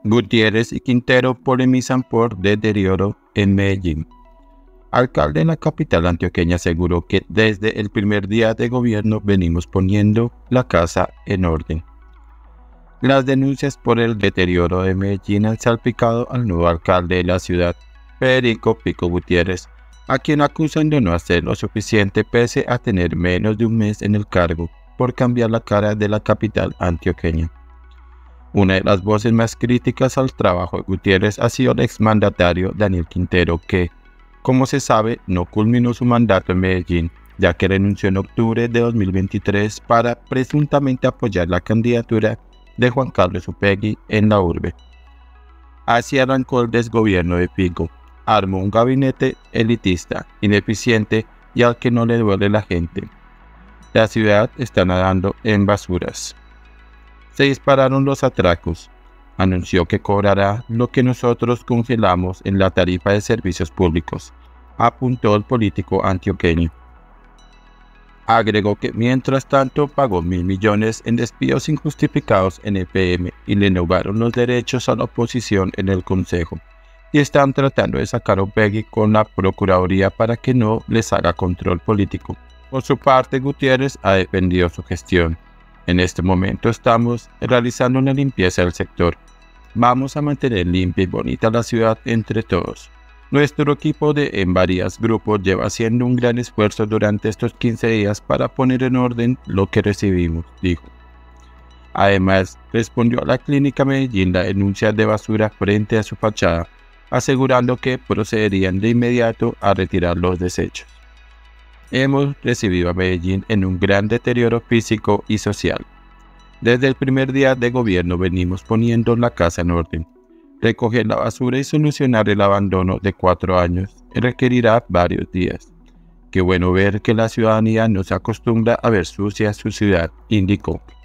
Gutiérrez y Quintero polemizan por deterioro en Medellín. Alcalde de la capital antioqueña aseguró que desde el primer día de gobierno venimos poniendo la casa en orden. Las denuncias por el deterioro de Medellín han salpicado al nuevo alcalde de la ciudad, Federico Pico Gutiérrez, a quien acusan de no hacer lo suficiente pese a tener menos de un mes en el cargo por cambiar la cara de la capital antioqueña. Una de las voces más críticas al trabajo de Gutiérrez ha sido el exmandatario Daniel Quintero, que, como se sabe, no culminó su mandato en Medellín, ya que renunció en octubre de 2023 para presuntamente apoyar la candidatura de Juan Carlos Upegui en la urbe. Así arrancó el desgobierno de Pico. Armó un gabinete elitista, ineficiente y al que no le duele la gente. La ciudad está nadando en basuras. Se dispararon los atracos. Anunció que cobrará lo que nosotros congelamos en la tarifa de servicios públicos, apuntó el político antioqueño. Agregó que mientras tanto pagó 1.000 millones en despidos injustificados en EPM y le negaron los derechos a la oposición en el Consejo, y están tratando de sacar a Upegui con la Procuraduría para que no les haga control político. Por su parte, Gutiérrez ha defendido su gestión. En este momento estamos realizando una limpieza del sector. Vamos a mantener limpia y bonita la ciudad entre todos. Nuestro equipo en varios grupos lleva haciendo un gran esfuerzo durante estos 15 días para poner en orden lo que recibimos, dijo. Además, respondió a la Clínica Medellín la denuncia de basura frente a su fachada, asegurando que procederían de inmediato a retirar los desechos. Hemos recibido a Medellín en un gran deterioro físico y social. Desde el primer día de gobierno venimos poniendo la casa en orden. Recoger la basura y solucionar el abandono de 4 años requerirá varios días. Qué bueno ver que la ciudadanía no se acostumbra a ver sucia su ciudad, indicó.